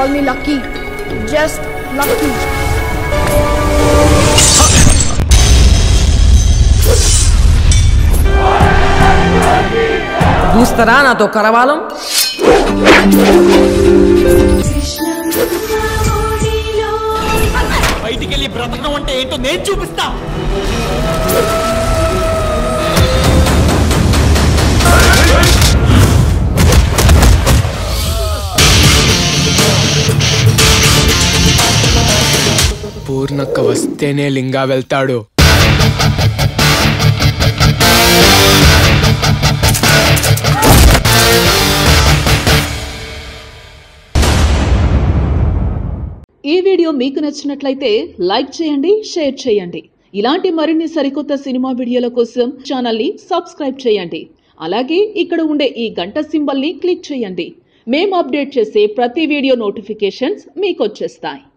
call me lucky. Just lucky. दूसरा ना तो करवालो బయటికి వెళ్ళి బ్రతకడం అంటే ఏంటో నేను చూపిస్తా. పూర్ణక్క వస్తేనే లింగా వెళ్తాడు. ఈ వీడియో మీకు నచ్చినట్లయితే లైక్ చేయండి, షేర్ చేయండి. ఇలాంటి మరిన్ని సరికొత్త సినిమా వీడియోల కోసం ఛానల్ ని సబ్స్క్రైబ్ చేయండి. అలాగే ఇక్కడ ఉండే ఈ గంట సింబల్ ని క్లిక్ చేయండి. మేము అప్డేట్ చేసే ప్రతి వీడియో నోటిఫికేషన్స్ మీకు వచ్చేస్తాయి.